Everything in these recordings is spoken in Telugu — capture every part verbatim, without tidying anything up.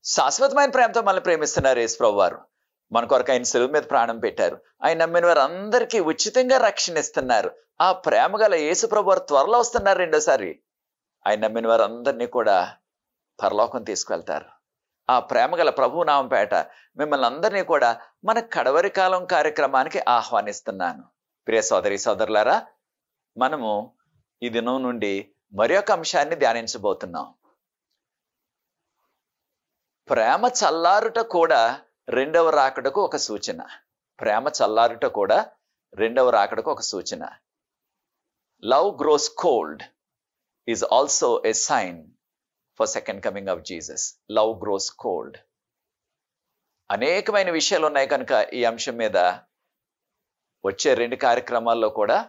శాశ్వతమైన ప్రేమతో మనల్ని ప్రేమిస్తున్నారు యేసు ప్రభు వారు. మన కొరకు ఆయన సెలువు మీద ప్రాణం పెట్టారు. ఆయన నమ్మిన వారు అందరికీ ఉచితంగా రక్షణ ఇస్తున్నారు. ఆ ప్రేమ గల యేసు ప్రభు వారు త్వరలో వస్తున్నారు. రెండోసారి ఆయన నమ్మిన వారు అందరినీ కూడా పరలోకం తీసుకువెళ్తారు. ఆ ప్రేమ గల ప్రభు నామపేట మిమ్మల్ని అందరినీ కూడా మన కడవరి కాలం కార్యక్రమానికి ఆహ్వానిస్తున్నాను. ప్రియ సోదరి సోదరులారా, మనము ఈ దినం నుండి మరి ఒక అంశాన్ని ధ్యానించబోతున్నాం. ప్రేమ చల్లారుట కూడా రెండవ రాకడకు ఒక సూచన. ప్రేమ చల్లారుట కూడా రెండవ రాకడకు ఒక సూచన. Love grows cold is also a sign for second coming of Jesus. Love grows cold. అనేకమైన విషయాలు ఉన్నాయి కనుక ఈ అంశం మీద వచ్చే రెండు కార్యక్రమాల్లో కూడా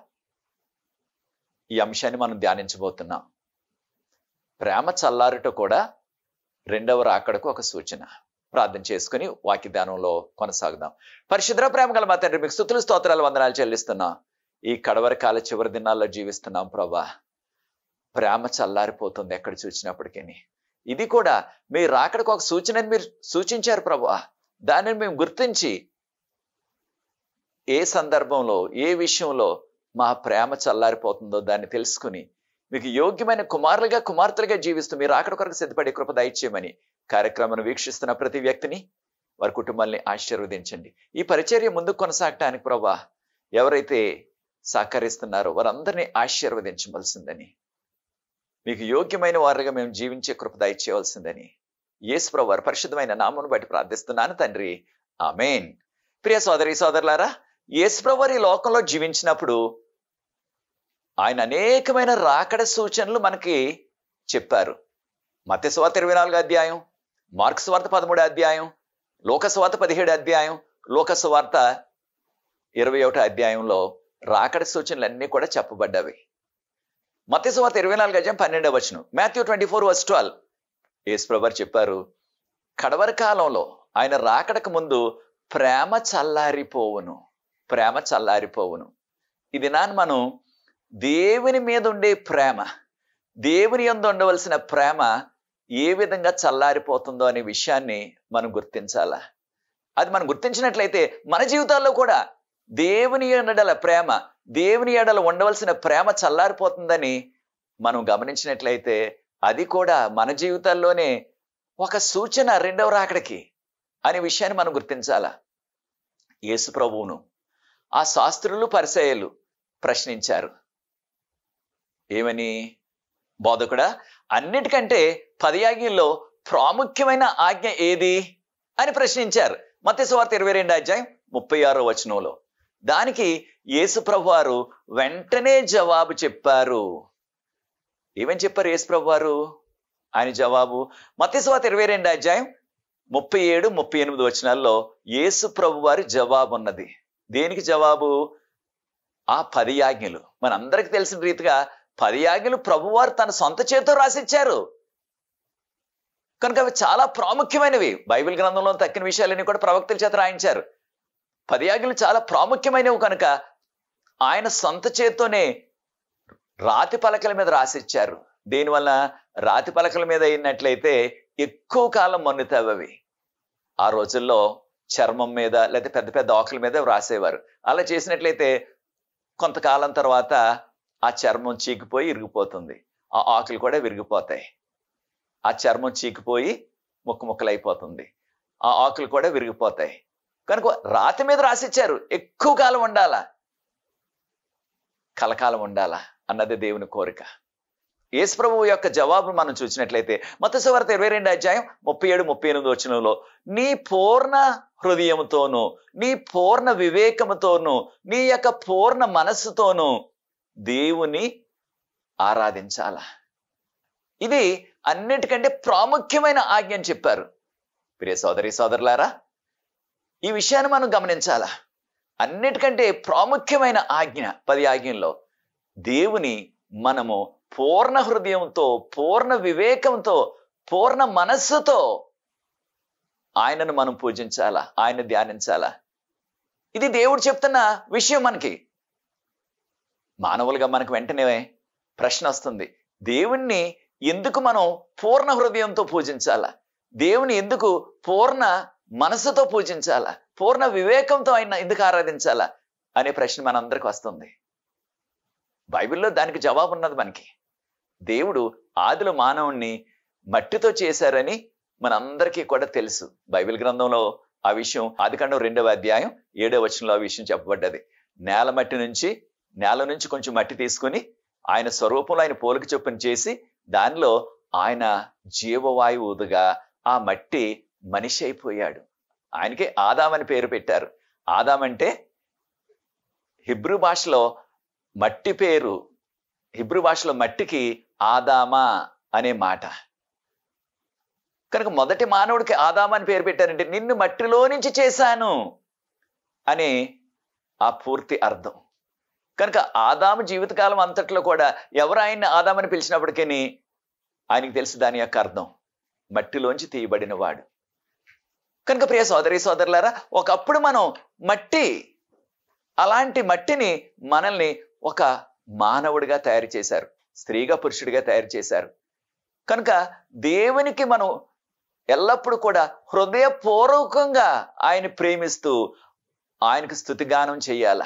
ఈ అంశాన్ని మనం ధ్యానించబోతున్నాం. ప్రేమ చల్లారుట కూడా రెండవ రాకడకు ఒక సూచన. ప్రార్థన చేసుకుని వాక్య ధ్యానంలో కొనసాగుదాం. పరిశుద్ధ ప్రేమ గల మా తండ్రి, మీకు స్తుతులు స్తోత్రాలు వందనాలు చెల్లిస్తున్నాం. ఈ కడవరి కాల చివరి దినాల్లో జీవిస్తున్నాం ప్రభా. ప్రేమ చల్లారిపోతుంది ఎక్కడ చూసినప్పటికీ. ఇది కూడా మీ రాకడకు ఒక సూచనని మీరు సూచించారు ప్రభా. దానిని మేము గుర్తించి ఏ సందర్భంలో ఏ విషయంలో మా ప్రేమ చల్లారిపోతుందో దాన్ని తెలుసుకుని మీకు యోగ్యమైన కుమారులుగా కుమార్తెలుగా జీవిస్తూ మీరు రాకడ కొరకు సిద్ధపడే కృప దయచేయమని కార్యక్రమాన్ని వీక్షిస్తున్న ప్రతి వ్యక్తిని వారి కుటుంబాన్ని ఆశీర్వదించండి. ఈ పరిచర్య ముందుకు కొనసాగటానికి ప్రభా ఎవరైతే సహకరిస్తున్నారో వారందరినీ ఆశీర్వదించవలసిందని, మీకు యోగ్యమైన వారుగా మేము జీవించే కృప దయచేయవలసిందని యేసు ప్రభు వారి పరిశుద్ధమైన నామమును బట్టి ప్రార్థిస్తున్నాను తండ్రి, ఆమేన్. ప్రియ సోదరి సోదరులారా, యేసు ప్రభు వారు ఈ లోకంలో జీవించినప్పుడు ఆయన అనేకమైన రాకడ సూచనలు మనకి చెప్పారు. మత్తయి సువార్త ఇరవై నాలుగు అధ్యాయం, మార్కు సువార్త పదమూడు అధ్యాయం, లూకా సువార్త పదిహేడు అధ్యాయం, లూకా సువార్త ఇరవై ఒకటి అధ్యాయంలో రాకడ సూచనలు అన్నీ కూడా చెప్పబడ్డవి. మత్తయి సువార్త ఇరవై నాలుగు అధ్యాయం పన్నెండవ వచనం, Matthew twenty four verse twelve, యేసు ప్రభువు చెప్పారు, కడవరి కాలంలో ఆయన రాకడకు ముందు ప్రేమ చల్లారిపోవును, ప్రేమ చల్లారిపోవును. ఇది నాన్న మనం దేవుని మీద ఉండే ప్రేమ, దేవుని యందు ఉండవలసిన ప్రేమ ఏ విధంగా చల్లారిపోతుందో అనే విషయాన్ని మనం గుర్తించాలా. అది మనం గుర్తించినట్లయితే మన జీవితాల్లో కూడా దేవుని ఎడల ప్రేమ, దేవుని ఎడల ఉండవలసిన ప్రేమ చల్లారిపోతుందని మనం గమనించినట్లయితే అది కూడా మన జీవితాల్లోనే ఒక సూచన రెండవ రాకడికి అనే విషయాన్ని మనం గుర్తించాలా. యేసు ప్రభువును ఆ శాస్త్రులు పరిసయ్యులు ప్రశ్నించారు. ఏమని? బోధకుడా, అన్నిటికంటే పది ఆజ్ఞల్లో ప్రాముఖ్యమైన ఆజ్ఞ ఏది అని ప్రశ్నించారు. మత్తయి సువార్త ఇరవై రెండు అధ్యాయం ముప్పై ఆరో వచనంలో. దానికి యేసు ప్రభు వారు వెంటనే జవాబు చెప్పారు. ఏమని చెప్పారు యేసు ప్రభు వారు? ఆయన జవాబు మత్తయి సువార్త ఇరవై రెండు అధ్యాయం ముప్పై ఏడు ముప్పై ఎనిమిది వచనాల్లో యేసు ప్రభు వారి జవాబు ఉన్నది. దేనికి జవాబు? ఆ పది ఆజ్ఞలు. మనందరికి తెలిసిన రీతిగా పది ఆజ్ఞలు ప్రభువారు తన సొంత చేతితో రాసిచ్చారు కనుక అవి చాలా ప్రాముఖ్యమైనవి. బైబిల్ గ్రంథంలో తక్కిన విషయాలన్నీ కూడా ప్రవక్తల చేత రాయించారు. పది ఆజ్ఞలు చాలా ప్రాముఖ్యమైనవి కనుక ఆయన సొంత చేతితోనే రాతి పలకల మీద రాసిచ్చారు. దీనివల్ల రాతి పలకల మీద అయినట్లయితే ఎక్కువ కాలం మన్నుతావి అవి. ఆ రోజుల్లో చర్మం మీద లేదా పెద్ద పెద్ద ఆకుల మీద రాసేవారు. అలా చేసినట్లయితే కొంతకాలం తర్వాత ఆ చర్మం చీకిపోయి ఇరిగిపోతుంది, ఆ ఆకులు కూడా విరిగిపోతాయి. ఆ చర్మం చీకిపోయి ముక్కు ముక్కలు అయిపోతుంది, ఆ ఆకులు కూడా విరిగిపోతాయి. కనుక రాతి మీద రాసిచ్చారు ఎక్కువ కాలం ఉండాలా, కలకాలం ఉండాలా అన్నది దేవుని కోరిక. యేసు ప్రభువు యొక్క జవాబు మనం చూసినట్లయితే మత్తయి సువార్త ఇరవై రెండు అధ్యాయం ముప్పై ఏడు ముప్పై ఎనిమిది వచనంలో, నీ పూర్ణ హృదయముతోను, నీ పూర్ణ వివేకముతోను, నీ యొక్క పూర్ణ మనస్సుతోను దేవుని ఆరాధించాల. ఇది అన్నిటికంటే ప్రాముఖ్యమైన ఆజ్ఞ అని చెప్పారు. ప్రియ సోదరి సోదరులారా, ఈ విషయాన్ని మనం గమనించాలా. అన్నిటికంటే ప్రాముఖ్యమైన ఆజ్ఞ పది ఆజ్ఞల్లో దేవుని మనము పూర్ణ హృదయంతో, పూర్ణ వివేకంతో, పూర్ణ మనస్సుతో ఆయనను మనం పూజించాలా, ఆయన ధ్యానించాలా. ఇది దేవుడు చెప్తున్న విషయం. మనకి మానవులుగా మనకు వెంటనే ప్రశ్న వస్తుంది, దేవుణ్ణి ఎందుకు మనం పూర్ణ హృదయంతో పూజించాలా? దేవుని ఎందుకు పూర్ణ మనసుతో పూజించాలా, పూర్ణ వివేకంతో ఆయన ఎందుకు ఆరాధించాలా అనే ప్రశ్న మనందరికి వస్తుంది. బైబిల్లో దానికి జవాబు ఉన్నది మనకి. దేవుడు ఆదిలో మానవుణ్ణి మట్టితో చేశారని మనందరికీ కూడా తెలుసు. బైబిల్ గ్రంథంలో ఆ విషయం ఆదికాండం రెండవ అధ్యాయం ఏడవ వచనంలో ఆ విషయం చెప్పబడ్డది. నేల మట్టి నుంచి నేల నుంచి కొంచెం మట్టి తీసుకుని ఆయన స్వరూపంలో ఆయన పోలిక చొప్పున చేసి దానిలో ఆయన జీవవాయువుగా ఆ మట్టి మనిషి అయిపోయాడు. ఆయనకే ఆదాం అని పేరు పెట్టారు. ఆదాం అంటే హిబ్రూ భాషలో మట్టి పేరు, హిబ్రూ భాషలో మట్టికి ఆదామా అనే మాట. కనుక మొదటి మానవుడికి ఆదామా అని పేరు పెట్టారంటే నిన్ను మట్టిలో నుంచి చేశాను అనే ఆ పూర్తి అర్థం. కనుక ఆదాము జీవితకాలం అంతట్లో కూడా ఎవరు ఆయన్ని ఆదామని పిలిచినప్పటికీ ఆయనకి తెలుసు దాని యొక్క అర్థం, మట్టిలోంచి తీయబడిన వాడు. కనుక ప్రియ సోదరి సోదరులారా, ఒకప్పుడు మనం మట్టి, అలాంటి మట్టిని మనల్ని ఒక మానవుడిగా తయారు చేశారు, స్త్రీగా పురుషుడిగా తయారు చేశారు. కనుక దేవునికి మనం ఎల్లప్పుడూ కూడా హృదయపూర్వకంగా ఆయన ప్రేమిస్తూ ఆయనకు స్తుతిగానం చెయ్యాలా,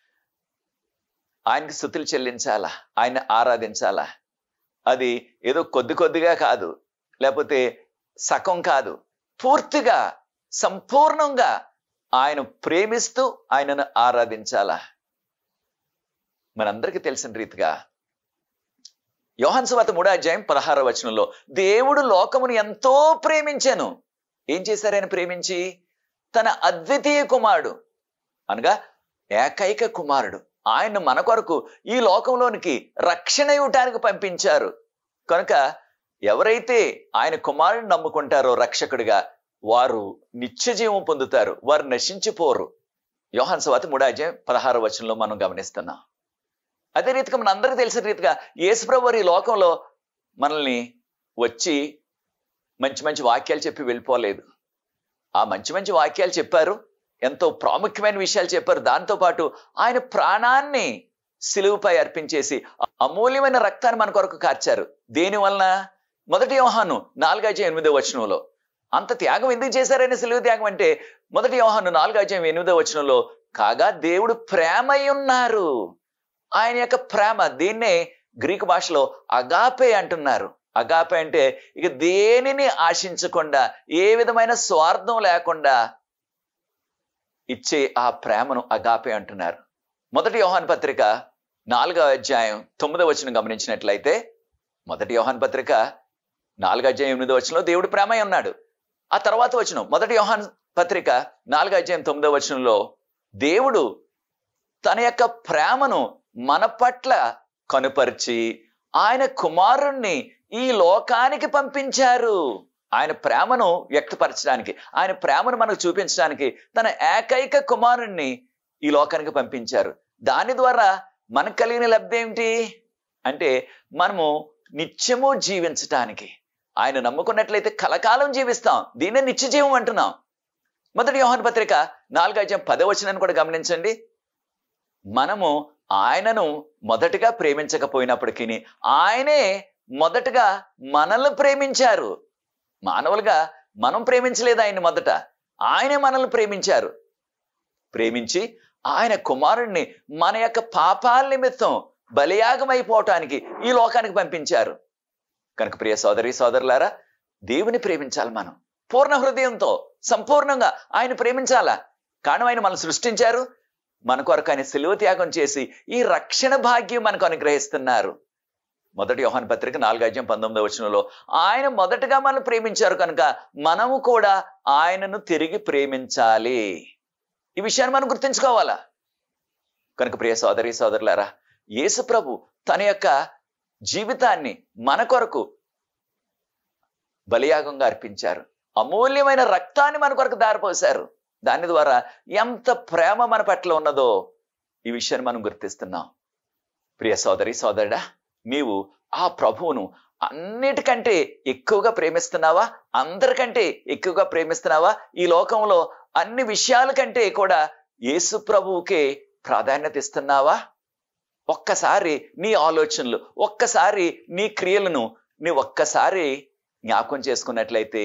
ఆయనకి స్తుతులు చెల్లించాలా, ఆయన ఆరాధించాలా. అది ఏదో కొద్ది కొద్దిగా కాదు, లేకపోతే సగం కాదు, పూర్తిగా సంపూర్ణంగా ఆయన ప్రేమిస్తూ ఆయనను ఆరాధించాలా. మనందరికీ తెలిసిన రీతిగా యోహాను సువార్త మూడో అధ్యాయం పదహారవ వచనంలో దేవుడు లోకమును ఎంతో ప్రేమించెను. ఏం చేశారు ఆయన ప్రేమించి? తన అద్వితీయ కుమారుడు అనగా ఏకైక కుమారుడు ఆయన మన కొరకు ఈ లోకంలోనికి రక్షణ ఇవ్వటానికి పంపించారు. కనుక ఎవరైతే ఆయన కుమారుడిని నమ్ముకుంటారో రక్షకుడిగా, వారు నిత్య జీవం పొందుతారు, వారు నశించిపోరు. యోహాను సువార్త మూడో అధ్యాయం పదహారవ వచనంలో మనం గమనిస్తున్నాం. అదే రీతిగా మన అందరికీ తెలిసిన రీతిగా యేసుప్రభు వారు ఈ లోకంలో మనల్ని వచ్చి మంచి మంచి వాక్యాలు చెప్పి వెళ్ళిపోలేదు. ఆ మంచి మంచి వాక్యాలు చెప్పారు, ఎంతో ప్రాముఖ్యమైన విషయాలు చెప్పారు. దాంతోపాటు ఆయన ప్రాణాన్ని సిలువుపై అర్పించేసి అమూల్యమైన రక్తాన్ని మన కొరకు కార్చారు. దేని వలన? మొదటి యోహాను నాలుగో అధ్యాయం ఎనిమిదో వచనంలో అంత త్యాగం ఎందుకు చేశారని, సిలువు త్యాగం అంటే మొదటి యోహాను నాలుగో అధ్యాయం ఎనిమిదో వచనంలో కాగా దేవుడు ప్రేమై ఉన్నారు. ఆయన యొక్క ప్రేమ, దీన్నే గ్రీకు భాషలో అగాపే అంటున్నారు. అగాపే అంటే ఇక దేనిని ఆశించకుండా, ఏ విధమైన స్వార్థం లేకుండా ఇచ్చే ఆ ప్రేమను అగాపే అంటున్నారు. మొదటి యోహాను పత్రిక నాలుగో అధ్యాయం తొమ్మిదో వచనం గమనించినట్లయితే, మొదటి యోహాను పత్రిక నాలుగో అధ్యాయం ఎనిమిదో వచనంలో దేవుడు ప్రేమై ఉన్నాడు. ఆ తర్వాత వచనం మొదటి యోహాను పత్రిక నాలుగో అధ్యాయం తొమ్మిదో వచనంలో దేవుడు తన యొక్క ప్రేమను మన పట్ల కనుపరిచి ఆయన కుమారుణ్ణి ఈ లోకానికి పంపించారు. ఆయన ప్రేమను వ్యక్తపరచడానికి, ఆయన ప్రేమను మనకు చూపించడానికి తన ఏకైక కుమారుణ్ణి ఈ లోకానికి పంపించారు. దాని ద్వారా మనకు కలిగిన లబ్ధి ఏమిటి అంటే, మనము నిత్యము జీవించటానికి, ఆయన నమ్ముకున్నట్లయితే కలకాలం జీవిస్తాం. దీన్నే నిత్య జీవం అంటున్నాం. మొదటి యోహాను పత్రిక నాలుగో అధ్యాయం పదో వచనాన్ని కూడా గమనించండి. మనము ఆయనను మొదటగా ప్రేమించకపోయినప్పటికీ ఆయనే మొదటగా మనల్ని ప్రేమించారు. మానవులుగా మనం ప్రేమించలేదు ఆయన్ని, మొదట ఆయనే మనల్ని ప్రేమించారు. ప్రేమించి ఆయన కుమారుణ్ణి మన యొక్క పాపాల నిమిత్తం బలియాగమైపోవటానికి ఈ లోకానికి పంపించారు. కనుక ప్రియ సోదరి సోదరులారా, దేవుని ప్రేమించాలి మనం పూర్ణ హృదయంతో, సంపూర్ణంగా ఆయన ప్రేమించాలా. కారణం ఆయన మనల్ని సృష్టించారు, మన కొరకు ఆయన సిలువ త్యాగం చేసి ఈ రక్షణ భాగ్యం మనకు అనుగ్రహిస్తున్నారు. మొదటి యోహాను పత్రిక నాలుగో అధ్యాయం పంతొమ్మిదో వచనంలో ఆయన మొదటగా మనల్ని ప్రేమించారు కనుక మనము కూడా ఆయనను తిరిగి ప్రేమించాలి. ఈ విషయాన్ని మనం గుర్తుంచుకోవాలా. కనుక ప్రియ సోదరి సోదరులారా, యేసు ప్రభు తన యొక్క జీవితాన్ని మన కొరకు బలియాగంగా అర్పించారు. అమూల్యమైన రక్తాన్ని మన కొరకు దారిపోశారు. దాని ద్వారా ఎంత ప్రేమ మన పట్ల ఉన్నదో ఈ విషయాన్ని మనం గుర్తిస్తున్నాం. ప్రియ సోదరి సోదరుడా, నీవు ఆ ప్రభువును అన్నిటికంటే ఎక్కువగా ప్రేమిస్తున్నావా? అందరికంటే ఎక్కువగా ప్రేమిస్తున్నావా? ఈ లోకంలో అన్ని విషయాల కంటే కూడా యేసు ప్రభువుకే ప్రాధాన్యత ఇస్తున్నావా? ఒక్కసారి నీ ఆలోచనలు, ఒక్కసారి నీ క్రియలను నీ ఒక్కసారి జ్ఞాపకం చేసుకున్నట్లయితే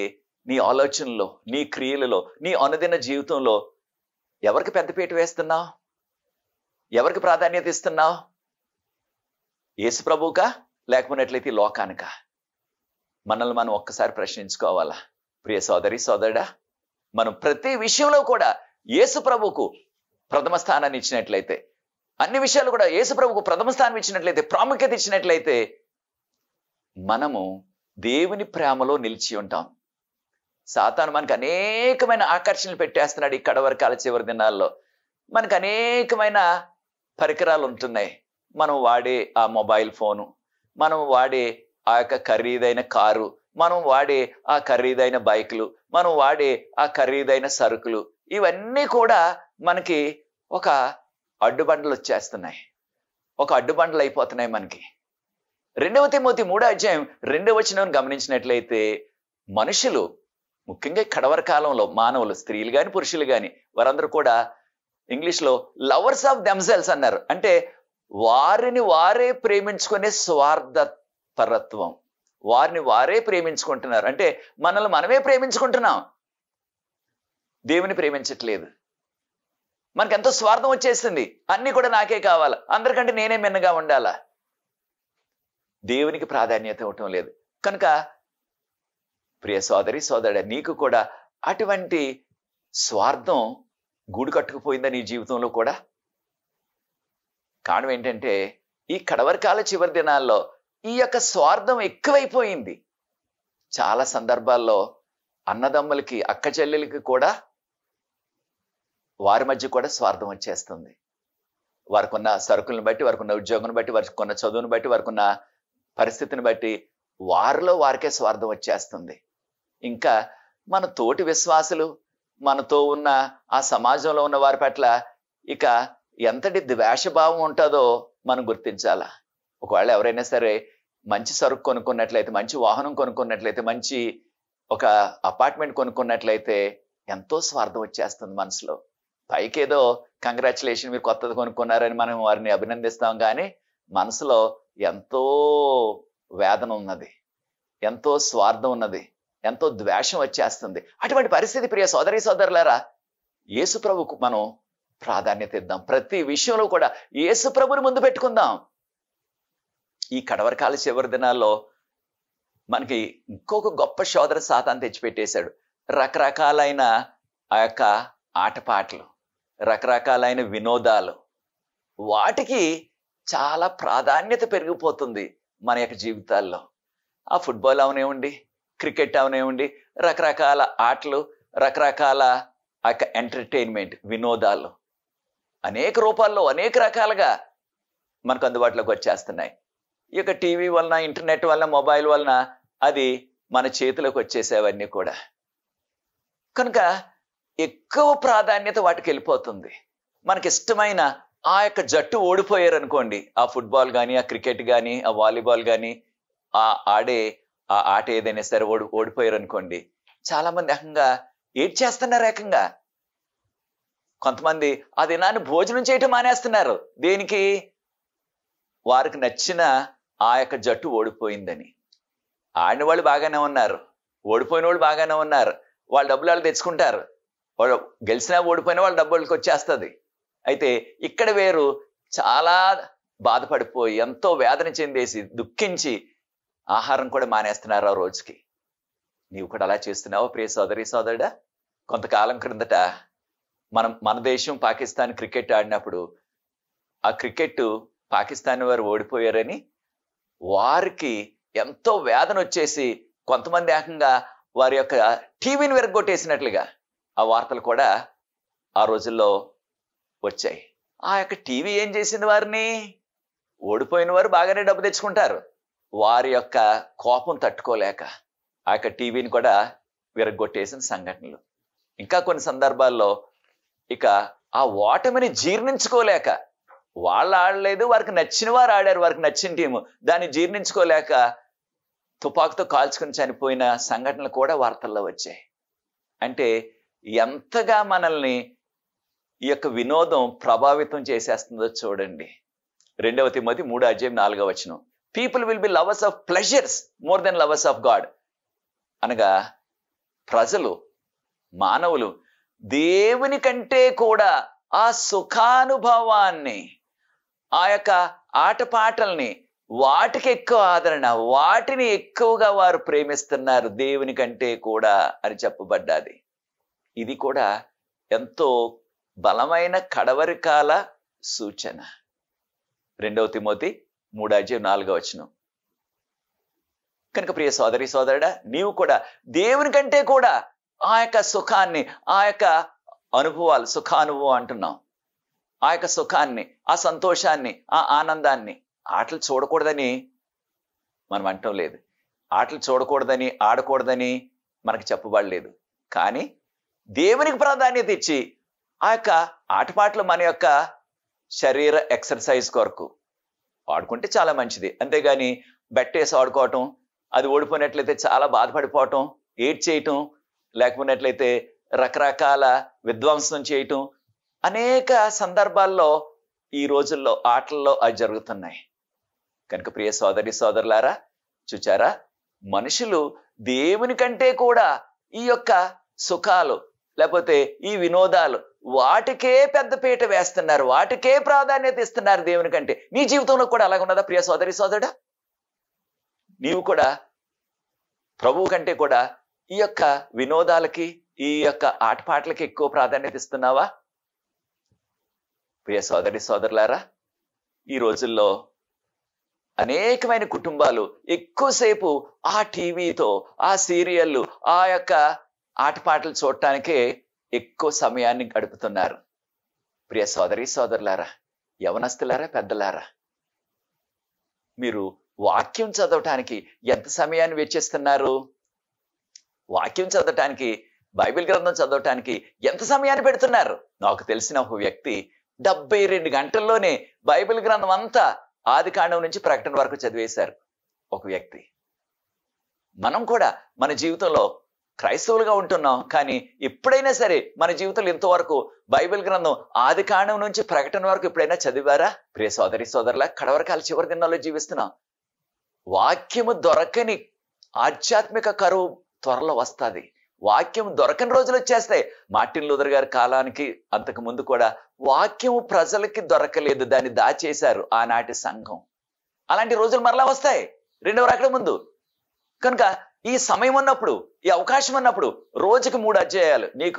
నీ ఆలోచనలో, నీ క్రియలలో, నీ అనుదిన జీవితంలో ఎవరికి పెద్దపీట వేస్తున్నావు? ఎవరికి ప్రాధాన్యత ఇస్తున్నావు? యేసు ప్రభువుకా, లేకపోయినట్లయితే లోకానికా? మనల్ని మనం ఒక్కసారి ప్రశ్నించుకోవాలా? ప్రియ సోదరి సోదరుడా, మనం ప్రతి విషయంలో కూడా యేసు ప్రభువుకు ప్రథమ స్థానాన్ని ఇచ్చినట్లయితే, అన్ని విషయాలు కూడా యేసు ప్రభువుకు ప్రథమ స్థానం ఇచ్చినట్లయితే, ప్రాముఖ్యత ఇచ్చినట్లయితే మనము దేవుని ప్రేమలో నిలిచి ఉంటాం. సాతాను మనకు అనేకమైన ఆకర్షణలు పెట్టేస్తున్నాడు ఈ కడవరకాల చివరి దినాల్లో. మనకు అనేకమైన పరికరాలు ఉంటున్నాయి. మనం వాడే ఆ మొబైల్ ఫోను, మనం వాడే ఆ యొక్క ఖరీదైన కారు, మనం వాడే ఆ ఖరీదైన బైకులు, మనం వాడే ఆ ఖరీదైన సరుకులు, ఇవన్నీ కూడా మనకి ఒక అడ్డుబండలు వచ్చేస్తున్నాయి, ఒక అడ్డుబండలు అయిపోతున్నాయి మనకి. రెండవ తిమోతి మూడో అధ్యాయం రెండవ వచనం గమనించినట్లయితే, మనుషులు ముఖ్యంగా కడవర కాలంలో మానవులు, స్త్రీలు గాని పురుషులు గాని, వారందరూ కూడా ఇంగ్లీష్లో లవర్స్ ఆఫ్ దెమ్సెల్స్ అన్నారు. అంటే వారిని వారే ప్రేమించుకునే స్వార్థ పరత్వం, వారిని వారే ప్రేమించుకుంటున్నారు. అంటే మనల్ని మనమే ప్రేమించుకుంటున్నాం, దేవుని ప్రేమించట్లేదు. మనకు ఎంతో స్వార్థం వచ్చేసింది. అన్ని కూడా నాకే కావాలా, అందరికంటే నేనే మిన్నగా ఉండాలా. దేవునికి ప్రాధాన్యత ఇవ్వటం లేదు. కనుక ప్రియ సోదరి సోదరుడా, నీకు కూడా అటువంటి స్వార్థం గూడు కట్టుకుపోయిందా నీ జీవితంలో కూడా? కారణం ఏంటంటే, ఈ కడవరకాల చివరి దినాల్లో ఈ యొక్క స్వార్థం ఎక్కువైపోయింది. చాలా సందర్భాల్లో అన్నదమ్ములకి, అక్క చెల్లెలకి కూడా వారి మధ్య కూడా స్వార్థం వచ్చేస్తుంది. వారికి ఉన్న సరుకులను బట్టి, వారికి ఉన్న ఉద్యోగం బట్టి, వారికి ఉన్న చదువును బట్టి, వారికి ఉన్న పరిస్థితిని బట్టి వారిలో వారికే స్వార్థం వచ్చేస్తుంది. ఇంకా మన తోటి విశ్వాసులు, మనతో ఉన్న ఆ సమాజంలో ఉన్న వారి పట్ల ఇక ఎంతటి ద్వేషభావం ఉంటుందో మనం గుర్తించాలా. ఒకవేళ ఎవరైనా సరే మంచి సరుకు కొనుక్కున్నట్లయితే, మంచి వాహనం కొనుక్కున్నట్లయితే, మంచి ఒక అపార్ట్మెంట్ కొనుక్కున్నట్లయితే ఎంతో స్వార్థం వచ్చేస్తుంది మనసులో. పైకి ఏదో కంగ్రాచులేషన్, మీరు కొత్తది కొనుక్కున్నారని మనం వారిని అభినందిస్తాం, కానీ మనసులో ఎంతో వేదన ఉన్నది, ఎంతో స్వార్థం ఉన్నది, ఎంతో ద్వేషం వచ్చేస్తుంది. అటువంటి పరిస్థితి ప్రియ సోదరి సోదరులారా, యేసు ప్రభుకు మనం ప్రాధాన్యత ఇద్దాం. ప్రతి విషయంలో కూడా యేసు ప్రభుని ముందు పెట్టుకుందాం. ఈ కడవరకాల చివరి దినాల్లో మనకి ఇంకొక గొప్ప శోధన సాతాను తెచ్చిపెట్టేశాడు. రకరకాలైన ఆ యొక్క ఆటపాటలు, రకరకాలైన వినోదాలు, వాటికి చాలా ప్రాధాన్యత పెరిగిపోతుంది మన యొక్క జీవితాల్లో. ఆ ఫుట్బాల్ అవనివ్వండి, క్రికెట్ అవనివ్వండి, రకరకాల ఆటలు, రకరకాల ఆ యొక్క ఎంటర్టైన్మెంట్, వినోదాలు అనేక రూపాల్లో, అనేక రకాలుగా మనకు అందుబాటులోకి వచ్చేస్తున్నాయి. ఈ యొక్క టీవీ వలన, ఇంటర్నెట్ వలన, మొబైల్ వలన అది మన చేతిలోకి వచ్చేసేవన్నీ కూడా. కనుక ఎక్కువ ప్రాధాన్యత వాటికి వెళ్ళిపోతుంది. మనకి ఇష్టమైన ఆ యొక్క జట్టు ఓడిపోయారు అనుకోండి, ఆ ఫుట్బాల్ కానీ, ఆ క్రికెట్ కానీ, ఆ వాలీబాల్ కానీ, ఆ ఆడే ఆ ఆట ఏదైనా సరే ఓడి ఓడిపోయారు అనుకోండి, చాలా మంది ఏకంగా ఏడ్చేస్తున్నారు. ఏకంగా కొంతమంది ఆ దినాన్ని భోజనం చేయటం మానేస్తున్నారు. దేనికి? వారికి నచ్చిన ఆ యొక్క జట్టు ఓడిపోయిందని. ఆడిన వాళ్ళు బాగానే ఉన్నారు, ఓడిపోయిన వాళ్ళు బాగానే ఉన్నారు, వాళ్ళ డబ్బులు వాళ్ళు తెచ్చుకుంటారు. వాళ్ళు గెలిచినా ఓడిపోయినా వాళ్ళ డబ్బులకి వచ్చేస్తుంది. అయితే ఇక్కడ వేరు, చాలా బాధపడిపోయి, ఎంతో వేదన చెందేసి, దుఃఖించి ఆహారం కూడా మానేస్తున్నారు ఆ రోజుకి. నీవు కూడా అలా చేస్తున్నావు ప్రియ సోదరి సోదరుడా? కొంతకాలం క్రిందట మనం మన దేశం పాకిస్తాన్ క్రికెట్ ఆడినప్పుడు, ఆ క్రికెట్ పాకిస్తాన్ వారు ఓడిపోయారని వారికి ఎంతో వేదన వచ్చేసి, కొంతమంది ఏకంగా వారి యొక్క టీవీని విరగొట్టేసినట్లుగా ఆ వార్తలు కూడా ఆ రోజుల్లో వచ్చాయి. ఆ యొక్క టీవీ ఏం చేసింది వారిని? ఓడిపోయిన వారు బాగానే డబ్బు తెచ్చుకుంటారు, వారి యొక్క కోపం తట్టుకోలేక ఆ యొక్క టీవీని కూడా విరగొట్టేసిన సంఘటనలు. ఇంకా కొన్ని సందర్భాల్లో ఇక ఆ ఓటమిని జీర్ణించుకోలేక, వాళ్ళు ఆడలేదు, వారికి నచ్చిన వారు ఆడారు, వారికి నచ్చిన టీము, దాన్ని జీర్ణించుకోలేక తుపాకుతో కాల్చుకుని చనిపోయిన సంఘటనలు కూడా వార్తల్లో వచ్చాయి. అంటే ఎంతగా మనల్ని ఈ యొక్క వినోదం ప్రభావితం చేసేస్తుందో చూడండి. రెండవ తిమోతి మూడో అధ్యాయం నాలుగవ వచనం, people will be lovers of pleasures more then lovers of God. అనగా ప్రజలు మానవులు దేవుని కంటే కూడా ఆ సుఖానుభవాన్ని, ఆ యొక్క ఆటపాటల్ని, వాటికి ఎక్కువ ఆదరణ, వాటిని ఎక్కువగా వారు ప్రేమిస్తున్నారు దేవుని కంటే కూడా అని చెప్పబడ్డాది. ఇది కూడా ఎంతో బలమైన కడవరి కాల సూచన. రెండవ తిమోతి మూడు అధ్యాయం నాలుగో వచనం. కనుక ప్రియ సోదరి సోదరుడా, నీవు కూడా దేవుని కంటే కూడా ఆ యొక్క సుఖాన్ని, ఆ యొక్క అనుభవాలు, సుఖానుభవం అంటున్నాం, ఆ యొక్క సుఖాన్ని, ఆ సంతోషాన్ని, ఆ ఆనందాన్ని ఆటలు చూడకూడదని మనం అంటం లేదు. ఆటలు చూడకూడదని, ఆడకూడదని మనకు చెప్పబడలేదు. కానీ దేవునికి ప్రాధాన్యత ఇచ్చి ఆ యొక్క ఆటపాటలు మన యొక్క శరీర ఎక్సర్సైజ్ కొరకు ఆడుకుంటే చాలా మంచిది. అంతేగాని బెట్టేసి ఆడుకోవటం, అది ఓడిపోయినట్లయితే చాలా బాధపడిపోవటం, ఏడ్ చేయటం, లేకపోయినట్లయితే రకరకాల విధ్వంసం చేయటం, అనేక సందర్భాల్లో ఈ రోజుల్లో ఆటల్లో అవి జరుగుతున్నాయి. కనుక ప్రియ సోదరి సోదరులారా, చూచారా, మనుషులు దేవుని కంటే కూడా ఈ యొక్క సుఖాలు లేకపోతే ఈ వినోదాలు వాటికే పెద్దపీట వేస్తున్నారు, వాటికే ప్రాధాన్యత ఇస్తున్నారు దేవుని కంటే. నీ జీవితంలో కూడా అలాగ ఉన్నదా ప్రియ సోదరి సోదరుడా? నీవు కూడా ప్రభువు కంటే కూడా ఈ యొక్క వినోదాలకి, ఈ యొక్క ఆటపాటలకి ఎక్కువ ప్రాధాన్యత ఇస్తున్నావా? ప్రియ సోదరి సోదరులారా, ఈ రోజుల్లో అనేకమైన కుటుంబాలు ఎక్కువసేపు ఆ టీవీతో, ఆ సీరియళ్ళు, ఆ యొక్క ఆటపాటలు చూడటానికే ఎక్కువ సమయాన్ని గడుపుతున్నారు. ప్రియ సోదరి సోదరులారా, యవనస్తులారా, పెద్దలారా, మీరు వాక్యం చదవటానికి ఎంత సమయాన్ని వెచ్చిస్తున్నారు? వాక్యం చదవటానికి, బైబిల్ గ్రంథం చదవటానికి ఎంత సమయాన్ని పెడుతున్నారు? నాకు తెలిసిన ఒక వ్యక్తి డెబ్బై రెండు గంటల్లోనే బైబిల్ గ్రంథం అంతా ఆది కాండం నుంచి ప్రకటన వరకు చదివేశారు ఒక వ్యక్తి. మనం కూడా మన జీవితంలో క్రైస్తవులుగా ఉంటున్నాం, కానీ ఎప్పుడైనా సరే మన జీవితంలో ఇంతవరకు బైబిల్ గ్రంథం ఆది కాండం నుంచి ప్రకటన వరకు ఎప్పుడైనా చదివారా? ప్రియ సోదరి సోదరులా, కడవరకాల చివరి దినాల్లో జీవిస్తున్నాం. వాక్యము దొరకని ఆధ్యాత్మిక కరువు త్వరలో వస్తుంది. వాక్యం దొరకని రోజులు వచ్చేస్తాయి. మార్టిన్ లూథర్ గారి కాలానికి అంతకు ముందు కూడా వాక్యము ప్రజలకి దొరకలేదు, దాన్ని దాచేశారు ఆనాటి సంఘం. అలాంటి రోజులు మరలా వస్తాయి రెండవ రాకడ ముందు. కనుక ఈ సమయం ఉన్నప్పుడు, ఈ అవకాశం ఉన్నప్పుడు రోజుకి మూడు అధ్యాయాలు, నీకు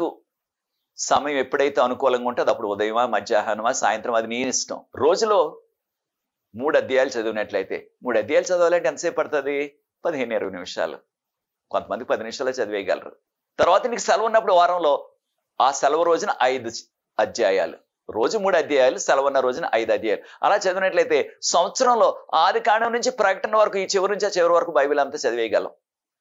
సమయం ఎప్పుడైతే అనుకూలంగా ఉంటుందో అప్పుడు ఉదయమా, మధ్యాహ్నమా, సాయంత్రం, అది నీ ఇష్టం. రోజులో మూడు అధ్యాయాలు చదివినట్లయితే, మూడు అధ్యాయాలు చదవాలంటే ఎంతసేపు పడుతుంది? పదిహేను ఇరవై నిమిషాలు. కొంతమంది పది నిమిషాల్లో చదివేయగలరు. తర్వాత నీకు సెలవు ఉన్నప్పుడు వారంలో ఆ సెలవు రోజున ఐదు అధ్యాయాలు, రోజు మూడు అధ్యాయాలు, సెలవు ఉన్న రోజున ఐదు అధ్యాయాలు అలా చదివినట్లయితే సంవత్సరంలో ఆది కాండం నుంచి ప్రకటన వరకు, ఈ చివరి నుంచి ఆ చివరి వరకు బైబిల్ అంతా చదివేయగలం.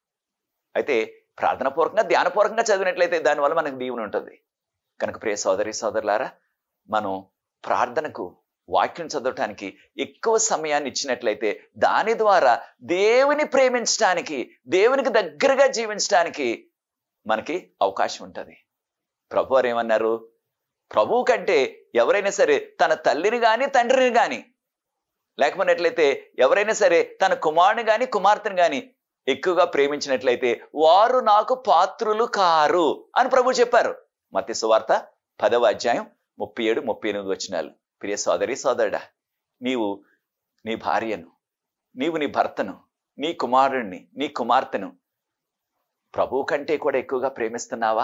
అయితే ప్రార్థనాపూర్వకంగా, ధ్యానపూర్వకంగా చదివినట్లయితే దానివల్ల మనకు దీవెన ఉంటుంది. కనుక ప్రియ సోదరి సోదరులారా, మనం ప్రార్థనకు, వాక్యం చదవటానికి ఎక్కువ సమయాన్ని ఇచ్చినట్లయితే దాని ద్వారా దేవుని ప్రేమించడానికి, దేవునికి దగ్గరగా జీవించడానికి మనకి అవకాశం ఉంటుంది. ప్రభు వారు ఏమన్నారు? ప్రభువు కంటే ఎవరైనా సరే తన తల్లిని గాని, తండ్రిని గాని, లేకపోయినట్లయితే ఎవరైనా సరే తన కుమారుని గాని, కుమార్తెను గాని ఎక్కువగా ప్రేమించినట్లయితే వారు నాకు పాత్రులు కారు అని ప్రభు చెప్పారు. మత్తయి సువార్త పదవ అధ్యాయం ముప్పై ఏడు ముప్పై ఎనిమిది వచనాలు. ప్రియ సోదరి సోదరుడా, నీవు నీ భార్యను, నీవు నీ భర్తను, నీ కుమారుణ్ణి, నీ కుమార్తెను ప్రభువు కంటే కూడా ఎక్కువగా ప్రేమిస్తున్నావా?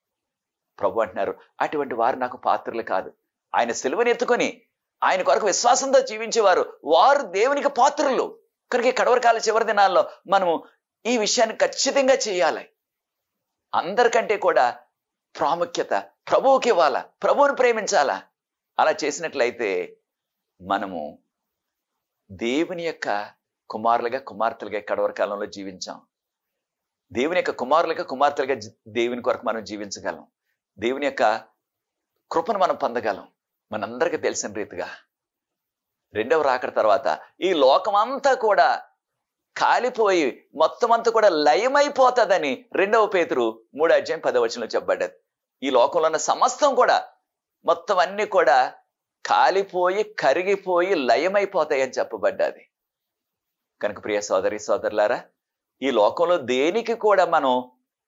ప్రభు అంటున్నారు, అటువంటి వారు నాకు పాత్రలు కాదు. ఆయన సిలువను ఎత్తుకొని ఆయన కొరకు విశ్వాసంతో జీవించేవారు వారు దేవునికి పాత్రులు. కనుక కడవరి కాల చివరి దినాల్లో మనము ఈ విషయాన్ని ఖచ్చితంగా చేయాలి. అందరికంటే కూడా ప్రాముఖ్యత ప్రభువుకి ఇవ్వాలా, ప్రభువుని ప్రేమించాలా. అలా చేసినట్లయితే మనము దేవుని యొక్క కుమారులుగా, కుమార్తెలుగా కడవరి కాలంలో జీవించాం. దేవుని యొక్క కుమారులుగా, కుమార్తెలుగా దేవుని కొరకు మనం జీవించగలం. దేవుని యొక్క కృపను మనం పొందగలం. మనందరికీ తెలిసిన రీతిగా రెండవ రాకడ తర్వాత ఈ లోకమంతా కూడా కాలిపోయి మొత్తం అంతా కూడా లయమైపోతుందని రెండవ పేతురు మూడో అధ్యాయం పదవ వచనంలో చెప్పబడ్డది. ఈ లోకంలో ఉన్న సమస్తం కూడా, మొత్తం అన్ని కూడా కాలిపోయి, కరిగిపోయి లయమైపోతాయని చెప్పబడ్డది. కనుక ప్రియ సోదరి సోదరులారా, ఈ లోకంలో దేనికి కూడా మనం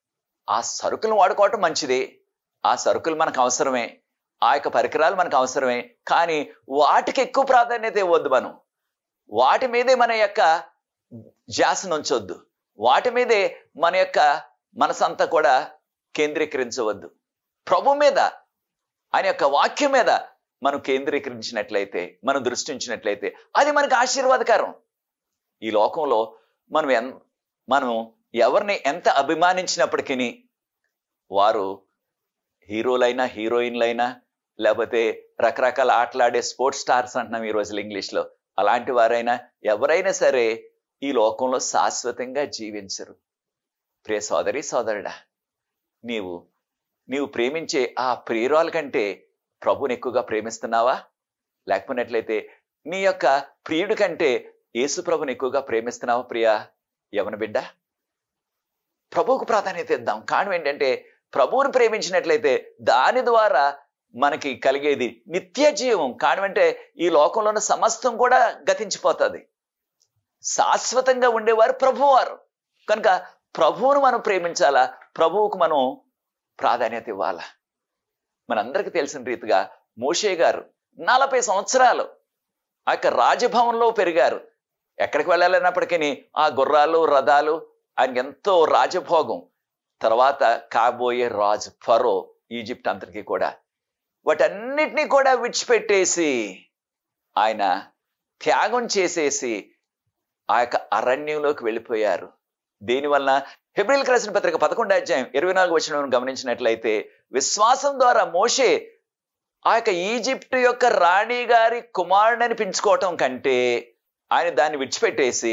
ఆ సరుకులను వాడుకోవటం మంచిదే, ఆ సరుకులు మనకు అవసరమే, ఆ యొక్క పరికరాలు మనకు అవసరమే. కానీ వాటికి ఎక్కువ ప్రాధాన్యత ఇవ్వద్దు. మనం వాటి మీదే మన యొక్క ధ్యాసను ఉంచొద్దు, వాటి మీదే మన యొక్క మనసంతా కూడా కేంద్రీకరించవద్దు. ప్రభు మీద, ఆయన యొక్క వాక్యం మీద మనం కేంద్రీకరించినట్లయితే, మనం దృష్టి ఉంచినట్లయితే అది మనకు ఆశీర్వాదకరం. ఈ లోకంలో మనం ఎన్ మనం ఎవరిని ఎంత అభిమానించినప్పటికీ, వారు హీరోలైనా హీరోయిన్లైనా లేకపోతే రకరకాల ఆటలాడే స్పోర్ట్స్ స్టార్స్ అంటున్నాం ఈ రోజులు ఇంగ్లీష్లో, అలాంటి వారైనా ఎవరైనా సరే ఈ లోకంలో శాశ్వతంగా జీవించరు. ప్రియ సోదరి సోదరుడా, నీవు నీవు ప్రేమించే ఆ ప్రియురాల కంటే ప్రభుని ఎక్కువగా ప్రేమిస్తున్నావా? లేకపోయినట్లయితే నీ యొక్క ప్రియుడి కంటే యేసు ప్రభుని ఎక్కువగా ప్రేమిస్తున్నావా? ప్రియా యవన బిడ్డ, ప్రభువుకు ప్రాధాన్యత ఇద్దాం. కారణం ఏంటంటే ప్రభువుని ప్రేమించినట్లయితే దాని ద్వారా మనకి కలిగేది నిత్య జీవం. కారణం అంటే ఈ లోకంలో ఉన్న సమస్తం కూడా గతించిపోతుంది, శాశ్వతంగా ఉండేవారు ప్రభువారు. కనుక ప్రభువును మనం ప్రేమించాలా, ప్రభువుకు మనం ప్రాధాన్యత ఇవ్వాలా. మనందరికీ తెలిసిన రీతిగా మోషే గారు నలభై సంవత్సరాలు ఆ యొక్క రాజభవన్లో పెరిగారు. ఎక్కడికి వెళ్ళాలన్నప్పటికీ ఆ గుర్రాలు రథాలు ఆయనకి ఎంతో రాజభోగం. తర్వాత కాబోయే రాజు ఫరో, ఈజిప్ట్ అంతటికీ కూడా వాటన్నిటినీ కూడా విడిచిపెట్టేసి ఆయన త్యాగం చేసేసి ఆ యొక్క అరణ్యంలోకి వెళ్ళిపోయారు. దీనివలన హెబ్రీయులకు రాసిన పత్రిక పదకొండో అధ్యాయం ఇరవై నాలుగు వచనం గమనించినట్లయితే, విశ్వాసం ద్వారా మోషే ఆ యొక్క ఈజిప్ట్ యొక్క రాణి గారి కుమారుని అనిపించుకోవటం కంటే ఆయన దాన్ని విడిచిపెట్టేసి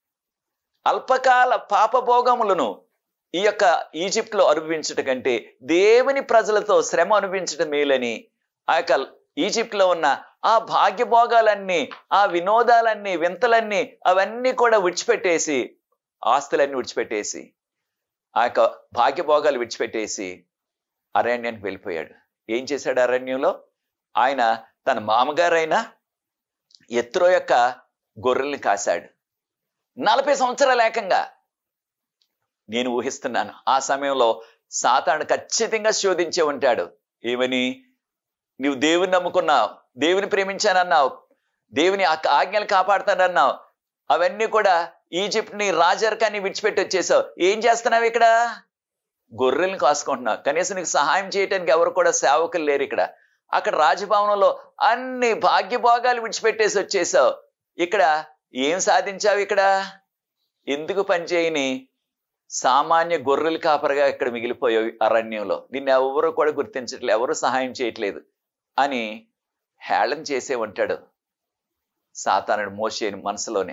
అల్పకాల పాపభోగములను ఈ యొక్క ఈజిప్ట్లో అనుభవించటం కంటే దేవుని ప్రజలతో శ్రమ అనుభవించడం మేలని ఆ యొక్క ఈజిప్ట్లో ఉన్న ఆ భాగ్యభోగాలన్నీ, ఆ వినోదాలన్నీ, వింతలన్నీ అవన్నీ కూడా విడిచిపెట్టేసి, ఆస్తులన్నీ విడిచిపెట్టేసి, ఆ యొక్క భాగ్యభోగాలు విడిచిపెట్టేసి అరణ్యానికి వెళ్ళిపోయాడు. ఏం చేశాడు అరణ్యంలో? ఆయన తన మామగారైన ఎత్రో యొక్క గొర్రెల్ని కాశాడు. నలభై సంవత్సరాల ఏకంగా. నేను ఊహిస్తున్నాను ఆ సమయంలో సాతాను ఖచ్చితంగా శోధించే ఉంటాడు. ఏమని? నువ్వు దేవుని నమ్ముకున్నావు, దేవుని ప్రేమించానన్నావు, దేవుని ఆజ్ఞలు కాపాడుతానన్నావు, అవన్నీ కూడా ఈజిప్ట్ని రాజరికాన్ని విడిచిపెట్టి వచ్చేసావు. ఏం చేస్తున్నావు ఇక్కడ? గొర్రెల్ని కాసుకుంటున్నావు. కనీసం నీకు సహాయం చేయటానికి ఎవరు కూడా సేవకులు లేరు ఇక్కడ. అక్కడ రాజభవనంలో అన్ని భాగ్యభోగాలు విడిచిపెట్టేసి వచ్చేసావు. ఇక్కడ ఏం సాధించావు? ఇక్కడ ఎందుకు పనిచేయని సామాన్య గొర్రెలు కాపరిగా ఇక్కడ మిగిలిపోయావు అరణ్యంలో. నిన్ను ఎవరు కూడా గుర్తించట్లేదు, ఎవరు సహాయం చేయట్లేదు అని హేళన చేసే ఉంటాడు సాతానుడు మోషేని మనసులోనే.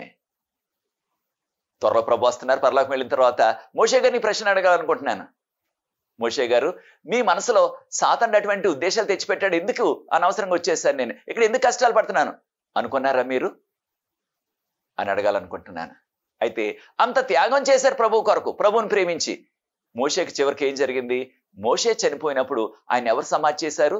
త్వరలో ప్రభు వస్తున్నారు, పరలోకం వెళ్ళిన తర్వాత మోషే గారిని ప్రశ్న అడగాలనుకుంటున్నాను. మోషే గారు, మీ మనసులో సాతానుడు అటువంటి ఉద్దేశాలు తెచ్చిపెట్టాడు, ఎందుకు అనవసరంగా వచ్చేసాను నేను ఇక్కడ, ఎందుకు కష్టాలు పడుతున్నాను అనుకున్నారా మీరు అని అడగాలనుకుంటున్నాను. అయితే అంత త్యాగం చేశారు ప్రభు కొరకు, ప్రభువుని ప్రేమించి. మోషేకి చివరికి ఏం జరిగింది? మోషే చనిపోయినప్పుడు ఆయన ఎవరు సమాధి చేశారు?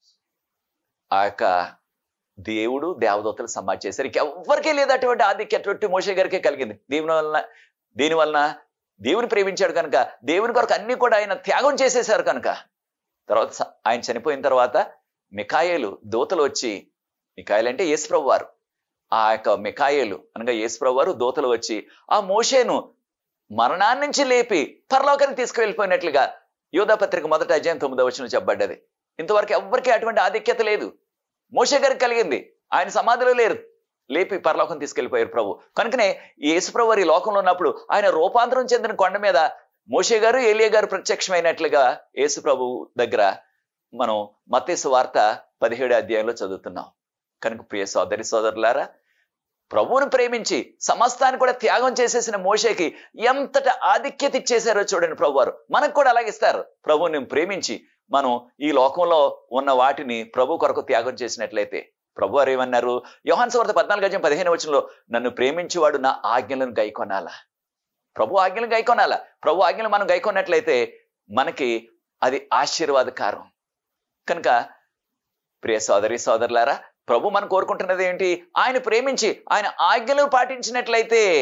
ఆ యొక్క దేవుడు దేవదూతలు సమాధి చేశారు. ఇంకెవ్వరికీ లేదు అటువంటి ఆధిక్య, అటువంటి మోషే గారికే కలిగింది. దేవుని వలన దీని వలన దేవుని ప్రేమించాడు కనుక, దేవుని కొరకు అన్ని కూడా ఆయన త్యాగం చేసేశారు కనుక. తర్వాత ఆయన చనిపోయిన తర్వాత మిఖాయేలు దూతలు వచ్చి, మిఖాయేలు అంటే యేసుప్రభు వారు, ఆ యొక్క మిఖాయేలు అనగా యేసుప్రభు వారు దూతలు వచ్చి ఆ మోషేను మరణాన్ని నుంచి లేపి పరలోకానికి తీసుకువెళ్ళిపోయినట్లుగా యోధా పత్రిక మొదటి అధ్యాయం తొమ్మిదవ వచనం చెప్పబడ్డది. ఇంతవరకు ఎవ్వరికీ అటువంటి ఆధిక్యత లేదు, మోషే గారికి కలిగింది. ఆయన సమాధిలో లేరు, లేపి పరలోకం తీసుకెళ్లిపోయారు ప్రభు. కనుకనే యేసుప్రభు వారి లోకంలో ఉన్నప్పుడు ఆయన రూపాంతరం చెందిన కొండ మీద మోషే గారు ఏలియా గారు ప్రత్యక్షమైనట్లుగా యేసుప్రభు దగ్గర మనం మత్తయి సువార్త పదిహేడు అధ్యాయంలో చదువుతున్నాం. కనుక ప్రియ సోదరి సోదరులారా, ప్రభువును ప్రేమించి సమస్తాన్ని కూడా త్యాగం చేసేసిన మోషేకి ఎంతట ఆధిక్యత ఇచ్చేశారో చూడండి ప్రభు వారు. మనకు కూడా అలాగిస్తారు. ప్రభువుని ప్రేమించి మనం ఈ లోకంలో ఉన్న వాటిని ప్రభు కొరకు త్యాగం చేసినట్లయితే. ప్రభు వారు ఏమన్నారు? యోహాను సువార్త పద్నాలుగు అధ్యాయం పదిహేను వచనంలో, నన్ను ప్రేమించేవాడు నా ఆజ్ఞలను గైకొనాలా. ప్రభు ఆజ్ఞలను గైకొనాలా. ప్రభు ఆజ్ఞలు మనం గైకొన్నట్లయితే మనకి అది ఆశీర్వాదకారం. కనుక ప్రియ సోదరి సోదరులారా, ప్రభు మనం కోరుకుంటున్నది ఏంటి? ఆయన ప్రేమించి ఆయన ఆజ్ఞలు పాటించినట్లయితే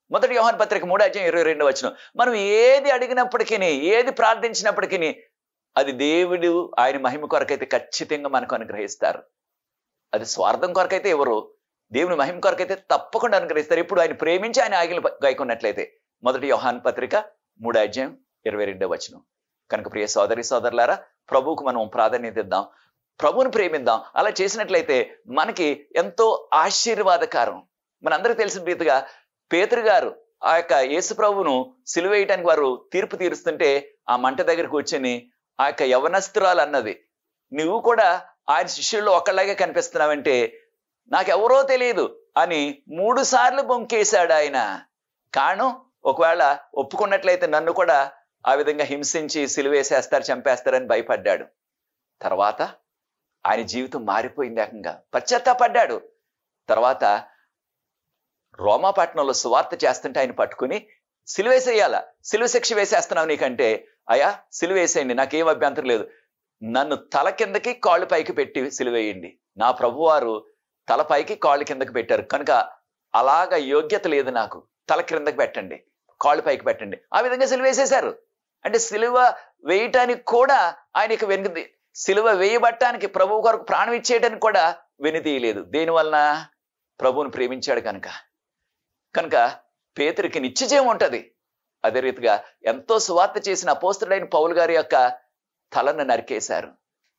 మొదటి యోహాను పత్రిక మూడో అధ్యాయం ఇరవై రెండో వచనం. మనం ఏది అడిగినప్పటికీ, ఏది ప్రార్థించినప్పటికీ అది దేవుడు ఆయన మహిమ కొరకైతే ఖచ్చితంగా మనకు అనుగ్రహిస్తారు. అది స్వార్థం కొరకైతే ఎవరు, దేవుని మహిమ కొరకైతే తప్పకుండా అనుగ్రహిస్తారు. ఇప్పుడు ఆయన ప్రేమించి ఆయన ఆజ్ఞలు గైకొన్నట్లయితే. మొదటి యోహాను పత్రిక మూడో అధ్యాయం ఇరవై రెండో వచనం. కనుక ప్రియ సోదరి సోదరులారా, ప్రభువుకు మనం ప్రాధాన్యత ఇద్దాం, ప్రభువుని ప్రేమిద్దాం. అలా చేసినట్లయితే మనకి ఎంతో ఆశీర్వాదకారం. మనందరికీ తెలిసిన రీతిగా పేతురు గారు ఆ యొక్క యేసు ప్రభువును సిలువేయటానికి వారు తీర్పు తీరుస్తుంటే ఆ మంట దగ్గర కూర్చొని ఆ యొక్క యవనస్తురాలు అన్నది, నువ్వు కూడా ఆయన శిష్యుల్లో ఒకళ్ళగా కనిపిస్తున్నావంటే నాకెవరో తెలియదు అని మూడు సార్లు బొంకేశాడు ఆయన. కారణం, ఒకవేళ ఒప్పుకున్నట్లయితే నన్ను కూడా ఆ విధంగా హింసించి సిలువేసేస్తారు, చంపేస్తారని భయపడ్డాడు. తర్వాత ఆయన జీవితం మారిపోయింది, ఏకంగా పశ్చాత్తాపడ్డాడు. తర్వాత రోమాపట్నంలో సువార్త చేస్తుంటే ఆయన పట్టుకుని సిలువేసేయాలా, సిలువ శిక్ష వేసేస్తున్నావు నీకంటే, అయ్యా సిలువేసేయండి, నాకేం అభ్యంతరం లేదు, నన్ను తల కిందకి కాళ్ళు పైకి పెట్టి సిలువేయండి. నా ప్రభువారు తల పైకి కాళ్ళు కిందకి పెట్టారు కనుక అలాగ యోగ్యత లేదు నాకు, తల క్రిందకి పెట్టండి, కాళ్ళు పైకి పెట్టండి. ఆ విధంగా సిలువ వేసేశారు. అంటే సిలువ వేయటానికి కూడా ఆయనకి వెనుక, సిలువ వేయబట్టానికి ప్రభువు కొరకు ప్రాణం ఇచ్చేయడానికి కూడా వెనుతీయలేదు. దేనివలన? ప్రభువుని ప్రేమించాడు కనుక. కనుక పేతురికి నిత్యజీవం ఉంటది. అదే రీతిగా ఎంతో సువార్త చేసిన అపోస్తలుడైన పౌలు గారి యొక్క తలను నరికేశారు.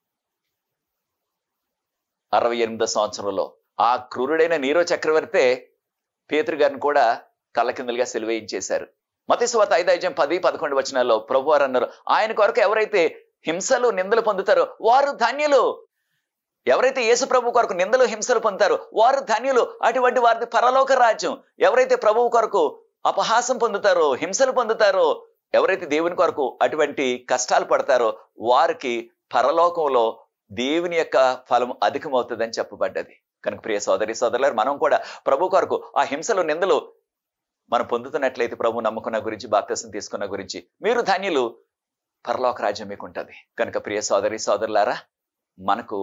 అరవై ఎనిమిదో సంవత్సరంలో ఆ క్రూరుడైన నీరో చక్రవర్తే పేతురు గారిని కూడా తల కిందలుగా సిలువేయించేశారు. మత్తయి సువార్త ఐదో అధ్యాయం పది పదకొండు వచనాల్లో ప్రభు వారు అన్నారు, ఆయన కొరకు ఎవరైతే హింసలు నిందలు పొందుతారో వారు ధన్యులు. ఎవరైతే యేసు ప్రభు కొరకు నిందలు హింసలు పొందుతారో వారు ధన్యులు. అటువంటి వారిది పరలోక రాజ్యం. ఎవరైతే ప్రభువు కొరకు అపహాసం పొందుతారో, హింసలు పొందుతారో, ఎవరైతే దేవుని కొరకు అటువంటి కష్టాలు పడతారో వారికి పరలోకంలో దేవుని యొక్క ఫలం అధికమవుతుందని చెప్పబడ్డది. కనుక ప్రియ సోదరి సోదరులారు, మనం కూడా ప్రభు కొరకు ఆ హింసలు నిందలు మనం పొందుతున్నట్లయితే, ప్రభు నమ్ముకున్న గురించి, బాప్తిసం తీసుకున్న గురించి, మీరు ధన్యులు, పరలోక రాజ్యం మీకు ఉంటుంది. కనుక ప్రియ సోదరి సోదరులారా, మనకు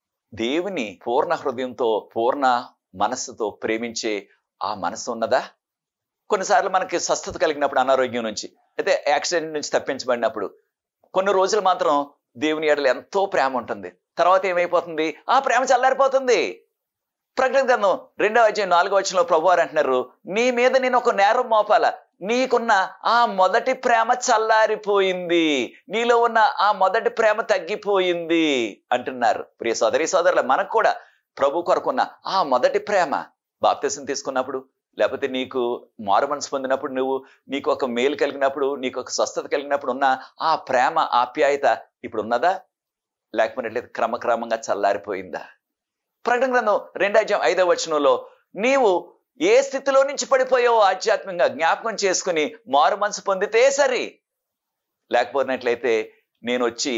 దేవుని పూర్ణ హృదయంతో పూర్ణ మనస్సుతో ప్రేమించే ఆ మనసు ఉన్నదా? కొన్నిసార్లు మనకి స్వస్థత కలిగినప్పుడు, అనారోగ్యం నుంచి, అయితే యాక్సిడెంట్ నుంచి తప్పించబడినప్పుడు కొన్ని రోజులు మాత్రం దేవుని ఎడల ఎంతో ప్రేమ ఉంటుంది. తర్వాత ఏమైపోతుంది? ఆ ప్రేమ చల్లారిపోతుంది. ప్రకటన గ్రంథం రెండవ అధ్యాయం నాలుగో వచనంలో ప్రభువారు అంటున్నారు, నీ మీద నేను ఒక నేరం మోపాల, నీకున్న ఆ మొదటి ప్రేమ చల్లారిపోయింది, నీలో ఉన్న ఆ మొదటి ప్రేమ తగ్గిపోయింది అంటున్నారు. ప్రియ సోదరి సోదరుల, మనకు కూడా ప్రభు కొరకున్న ఆ మొదటి ప్రేమ, బాప్తిసం తీసుకున్నప్పుడు, లేకపోతే నీకు మారు మనసు పొందినప్పుడు, నువ్వు నీకు ఒక మేలు కలిగినప్పుడు, నీకు ఒక స్వస్థత కలిగినప్పుడు ఉన్న ఆ ప్రేమ ఆప్యాయత ఇప్పుడు ఉన్నదా? లేకపోయినట్లయితే క్రమక్రమంగా చల్లారిపోయిందా? ప్రకటన గ్రంథం రెండో అధ్యాయం ఐదవ వచనంలో, నీవు ఏ స్థితిలో నుంచి పడిపోయావో ఆధ్యాత్మికంగా జ్ఞాపకం చేసుకుని మారు మనసు పొందితే సరి, లేకపోయినట్లయితే నేను వచ్చి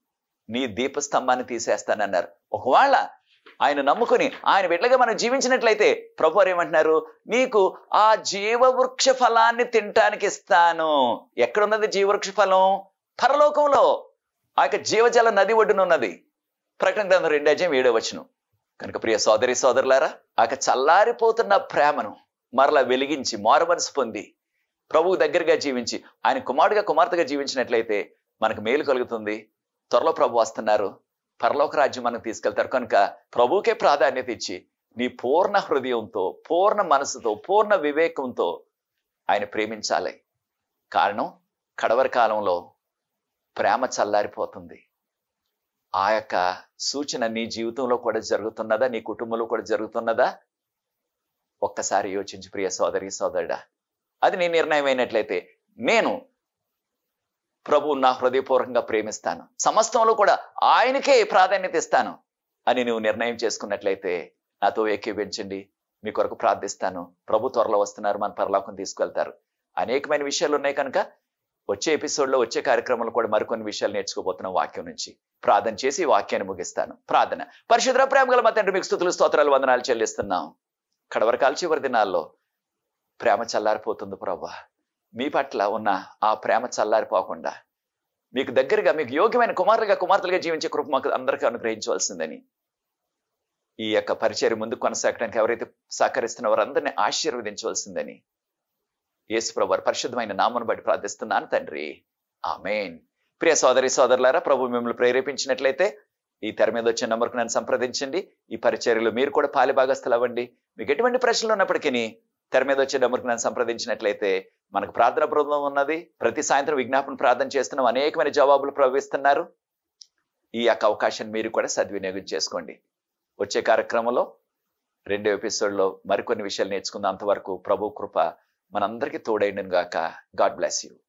నీ దీపస్తంభాన్ని తీసేస్తానన్నారు. ఒకవేళ ఆయన నమ్ముకుని ఆయన బిడ్డగా మనం జీవించినట్లయితే ప్రభు వారు ఏమంటున్నారు, నీకు ఆ జీవవృక్ష ఫలాన్ని తినటానికి ఇస్తాను. ఎక్కడున్నది జీవవృక్ష ఫలం? పరలోకంలో ఆ యొక్క జీవజల నది ఒడ్డున ఉన్నది. ప్రకటన గ్రంథం రెండో అధ్యాయం ఏడో వచనం. కనుక ప్రియ సోదరి సోదరులారా, ఆ యొక్క చల్లారిపోతున్న ప్రేమను మరలా వెలిగించి మారు మనసు పొంది ప్రభువు దగ్గరగా జీవించి ఆయన కుమారుడిగా కుమార్తెగా జీవించినట్లయితే మనకు మేలు కలుగుతుంది. త్వరలో ప్రభు వస్తున్నారు, పరలోక రాజ్యం మనకు తీసుకెళ్తారు. కనుక ప్రభువుకే ప్రాధాన్యత ఇచ్చి నీ పూర్ణ హృదయంతో, పూర్ణ మనసుతో, పూర్ణ వివేకంతో ఆయన ప్రేమించాలి. కారణం, కడవరి కాలంలో ప్రేమ చల్లారిపోతుంది. ఆ యొక్క సూచన నీ జీవితంలో కూడా జరుగుతున్నదా? నీ కుటుంబంలో కూడా జరుగుతున్నదా? ఒక్కసారి యోచించి ప్రియ సోదరి సోదరుడా, అది నీ నిర్ణయం అయినట్లయితే, నేను ప్రభు నా హృదయపూర్వకంగా ప్రేమిస్తాను, సమస్తంలో కూడా ఆయనకే ప్రాధాన్యత ఇస్తాను అని నువ్వు నిర్ణయం చేసుకున్నట్లయితే నాతో ఏకీభవించండి. మీ కొరకు ప్రార్థిస్తాను. ప్రభు త్వరలో వస్తున్నారు, మన పరలోకం తీసుకెళ్తారు. అనేకమైన విషయాలు ఉన్నాయి కనుక వచ్చే ఎపిసోడ్లో, వచ్చే కార్యక్రమంలో కూడా మరికొన్ని విషయాలు నేర్చుకోబోతున్నాం వాక్యం నుంచి. ప్రార్థన చేసి వాక్యాన్ని ముగిస్తాను. ప్రార్థన. పరిశుద్ధ ప్రేమ గల మా తండ్రి, మీకు స్తుతులు స్తోత్రాలు వందనాలు చెల్లిస్తున్నాం. కడవరకాల చివరి దినాల్లో ప్రేమ చల్లారిపోతుంది ప్రభా. మీ పట్ల ఉన్న ఆ ప్రేమ చల్లారిపోకుండా మీకు దగ్గరగా, మీకు యోగ్యమైన కుమారులుగా కుమార్తెలుగా జీవించే కృప మాకు అందరికీ అనుగ్రహించవలసిందని, ఈ యొక్క పరిచర్య ముందుకు కొనసాగడానికి ఎవరైతే సహకరిస్తున్న వారందరినీ ఆశీర్వదించవలసిందని యేసు ప్రభు వారి పరిశుద్ధమైన నామమును బట్టి ప్రార్థిస్తున్నాను తండ్రి, ఆమేన్. ప్రియ సోదరి సోదరులారా, ప్రభు మిమ్మల్ని ప్రేరేపించినట్లయితే ఈ తెర మీద వచ్చే నంబర్కు నన్ను సంప్రదించండి. ఈ పరిచర్యలు మీరు కూడా పాలిభాగస్తులు అవ్వండి. మీకు ఎటువంటి ప్రశ్నలు ఉన్నప్పటికీ తెర మీద వచ్చే నంబర్కు నన్ను సంప్రదించినట్లయితే మనకు ప్రార్థన బృందం ఉన్నది. ప్రతి సాయంత్రం విజ్ఞాపన ప్రార్థన చేస్తున్నాం. అనేకమైన జవాబులు ప్రవహిస్తున్నారు. ఈ యొక్క అవకాశాన్ని మీరు కూడా సద్వినియోగం చేసుకోండి. వచ్చే కార్యక్రమంలో రెండో ఎపిసోడ్లో మరికొన్ని విషయాలు నేర్చుకుందాం. అంతవరకు ప్రభు కృప మనందరికీ తోడైండును గాక. God bless you.